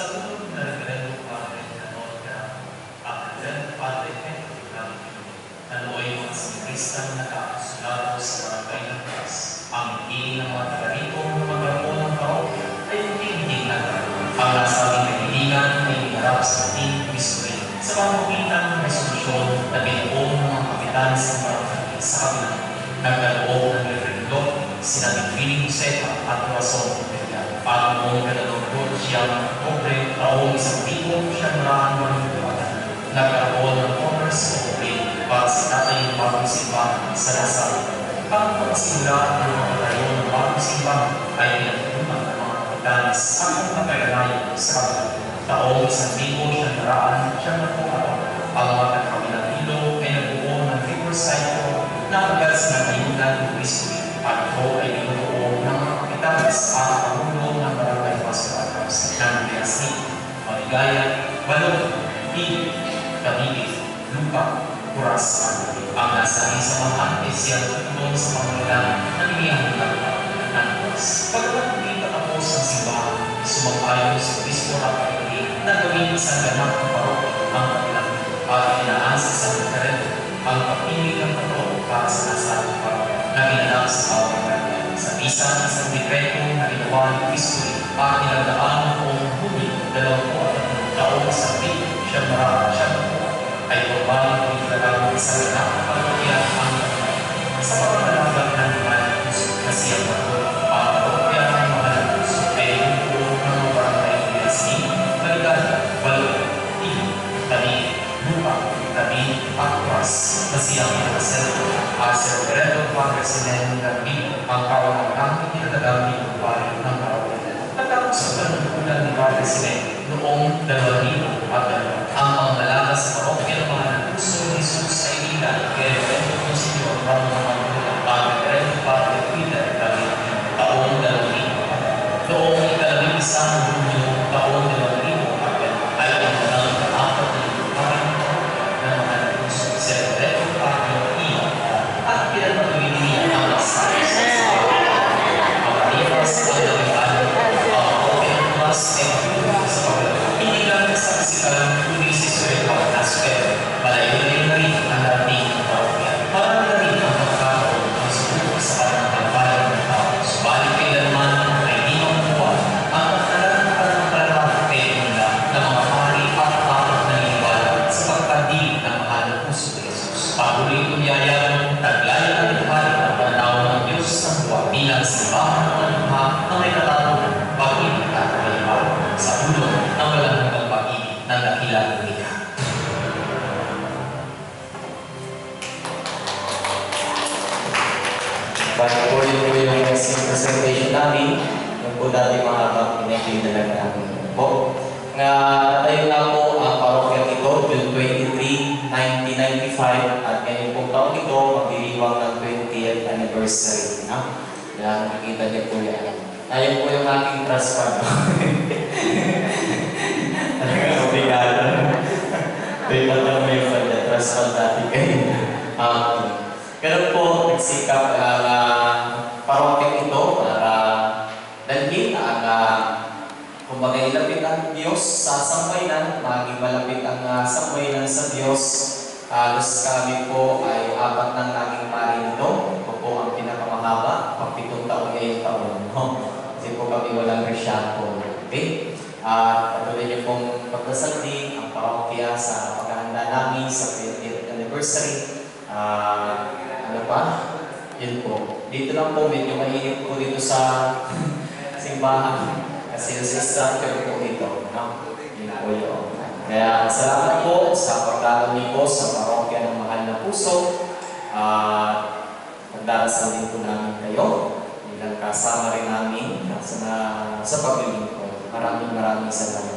Sa tulong na referendum padre na noon referendum padre ano ay mga sinigristan na nakasulado sa barangay ng Paz. Ang hingin ng mga taga-rito ng magkaroon ng parokya ay hindi nagkaroon. Ang nasabing kahilingan ay hinarap sa ating history sa pamamagitan ng resolusyon na binuo ng mga kapitanes ng barangay sa kabilang. Nagkaroon ng referendum sina Piling Josefa at Corazon Pilipian. Noong ika-2 ng Oktubre, taong 1984, nagkaroon ng Congress of Obrey para sa tatay ng bagong simbahan sa Lasal. Ang pagsimula ng mga tayo ng bagong simbahan ay pinagpunan ng mga kapitanes at ang kapagalayan sa kabilang. Taong 1984, ang mga kabilang ilo ay nagbuo ng Riverside Hall na agad sa nagayunan ng history at ito ay binubuo ng mga kapitanes at pangulo ng barangay Pastoral House ng Biasi, Maligaya, Balong, Pili, Kabigit, Lupa, Kurasan. Ang nasa isang mga espesyal tulong sa pangalanan na niliyang ng Diyos. Pagkakat hindi natapos ang simbahan, sumang-ayon sa Obispo Raphael na gawin isang ganap ng parokya ang kanilang at inaasa sa referendum ang pagpili ng patrón para sa nasabing parokya na ginanap sa bawat barangay. Sa isang dekreto na ginawa ng history at nilandaan ng noong Hunyo 23 taong sa ay formal ng isang ganap na parokya ang barangay. Sa pagmamalagan ng Mahalang Puso na siyang patrón, ang parokya ng Mahalang Puso ay yung ng mga barangay Biasi, Maligaya, Balong, Pili, Tabi, Lupa, Tabi, at Kuras na siyang pinakaserto at sa referendum President Garbino ang kawalang pinagagamit ng bayan ng parokya. Natapos ang panuntunan ni President noong 2002 ang pangalaga sa parokya ng Mahalang Puso ni Jesus ay ilan kay Reverendo Monsignor Ramon Magulang at Reverendo Padre Peter David taong 2000. Noong ika-11 Hunyo taong 2000 ay ang mga apat na lupain ng Mahalang Puso si Reverendo Padre Ian at pinatuloy niya ang masahe sa ang kalipas ang nabihan ang parokya ng Mas ay sa paglalang. Hindi lang sa kasikalan kundi si Surepa na Surepa. Malayo na rin ang narating ng parokya. Marami na rin ang magkakaroon ng subok sa parang pagbalang ng tao. Subalit kailanman ay di mamuha ang pagkakalang nila ng mga pari at takot na niliwala sa pagkadilig ng Mahalang Puso ni Jesus. Patuloy kumiyaya taglayan ang luhari ng panahon ng Diyos ng buwan bilang simbahan ng luha na may katatunan pag-ibig at kaliwan sa ulong ng walang hanggang pag-ibig ng dakilang niya. Patuloy po yung presentation namin. Yung po dati mahabang pinag-clean na lang namin po. Natayo na po ang parokya ito, June 23, 1995 at ngayon pong taon ito, magdiriwang ng 20th anniversary. Kaya nakikita niyo po yan. Ayun po yung aking trust fund. Talagang obligado. Ito yung lang may trust fund natin kayo. Pero po, nagsikap ang parokya ito para dalhin ang kumbaga ilapit ang Diyos sa sambayanan, maging malapit ang sambayanan sa Diyos. Halos kami po ay 4 ng naging mari nito. Ito po ang pinakamahaba, pang 7 taon ngayong taon. Kasi po kami walang resyapo. Okay? Patuloy niyo pong pagdasal din ang parokya sa paghahanda namin sa 20th anniversary. Ano pa? Yun po. Dito lang po, medyo mahirap po dito sa simbahan. Kasi sa structure po dito. No? Yun po yun. Kaya salamat po sa pagdalo niyo po sa parokya ng Mahal na Puso. Pagdarasal din po namin kayo. Bilang kasama rin namin sa paglilingkod. Maraming salamat.